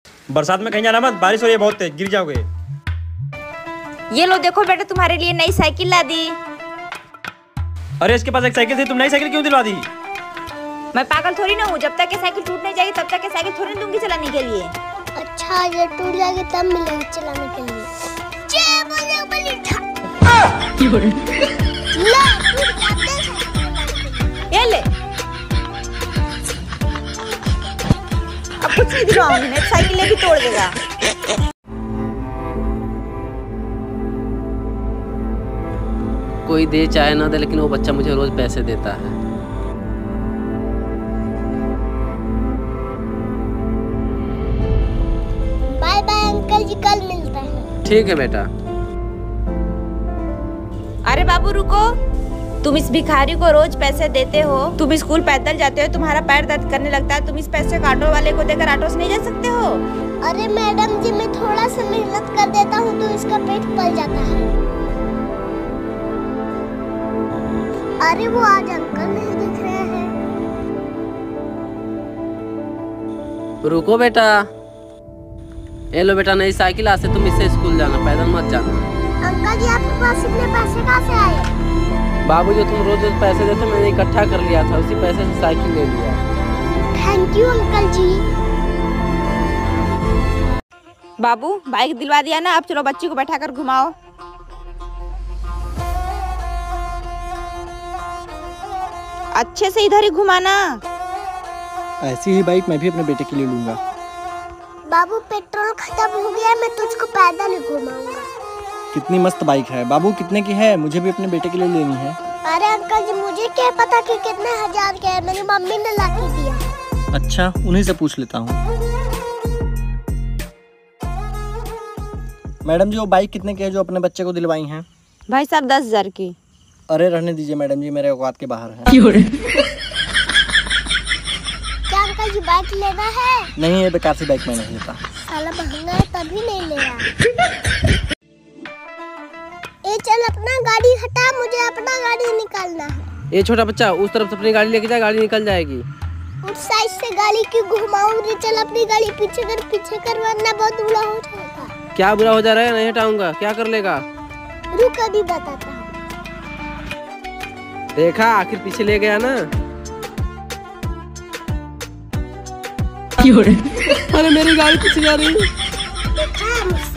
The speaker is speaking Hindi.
बरसात में कहीं जाना मत, बारिश हो रही है बहुत तेज, गिर जाओगे। ये लो देखो बेटा, तुम्हारे लिए नई साइकिल ला दी। अरे इसके पास एक साइकिल थी, तुम नई साइकिल क्यों दिलवा दी? मैं पागल थोड़ी ना हूँ, जब तक ये साइकिल टूट नहीं जाएगी तब तक ये साइकिल थोड़ी ना दूंगी चलाने के लिए। अच्छा ये टूट जाएगी तब मिलेगी चलाने के लिए। ये ले, अब कुछ नहीं दिलवाऊंगी, नहीं साइकिल लेके तोड़ देगा। कोई दे चाहे ना दे, लेकिन वो बच्चा मुझे रोज पैसे देता है। बाय बाय अंकल जी, कल मिलते हैं। ठीक है बेटा। अरे बाबू रुको, तुम इस भिखारी को रोज पैसे देते हो, तुम स्कूल पैदल जाते हो, तुम्हारा पैर दर्द करने लगता है, तुम इस पैसे को ऑटो वाले को देकर ऑटो से नहीं जा सकते हो? अरे मैडम जी, मैं थोड़ा सा मेहनत कर देता हूँ तो इसका पेट पल जाता है। अरे वो आज अंकल नहीं दिख रहे हैं। रुको बेटा, ये लो बेटा नई साइकिल, आज से तुम इससे स्कूल जाना, पैदल मत जाना। अंकल जी आपके पास इतने पैसे कहाँ से आए? बाबू जो तुम रोज रोज पैसे देते मैंने इकट्ठा कर लिया था, उसी पैसे से साइकिल ले लिया। Thank you uncle ji. बाबू बाइक दिलवा दिया ना, अब चलो बच्ची को बैठा कर घुमाओ। अच्छे से इधर ही घुमाना। ऐसी ही बाइक मैं भी अपने बेटे के लिए लूंगा। बाबू पेट्रोल खत्म हो गया, मैं तुझको पैदल ही घुमाऊंगा। कितनी मस्त बाइक है बाबू, कितने की है? मुझे भी अपने बेटे के लिए लेनी है। अरे अंकल जी, मुझे क्या पता कि कितने हजार के है, मेरी मम्मी ने ला के दिया। अच्छा, उन्हीं से पूछ लेता हूँ। मैडम जी वो बाइक कितने की है जो अपने बच्चे को दिलवाई हैं? भाई साहब 10,000 की। अरे रहने दीजिए मैडम जी, मेरे औकात के बाहर है। क्या अंकल जी बाइक लेना है? नहीं, ये बेकार सी बाइक मैं नहीं लेता। साला महंगा है तभी नहीं ले रहा। ए चल अपना गाड़ी हटा, मुझे अपना गाड़ी निकालना है। ये छोटा बच्चा उस तरफ से अपनी गाड़ी लेके जा, गाड़ी निकल जाएगी। उस साइड से गाड़ी क्यों घुमाऊं रे? चल अपनी गाड़ी पीछे कर वरना बहुत बुरा हो जाएगा। क्या बुरा हो जा रहा है? नहीं हटाऊंगा, क्या कर लेगा? रुक अभी बताता हूँ। देखा आखिर पीछे ले गया ना। अरे मेरी गाड़ी पीछे जा रही है। देखा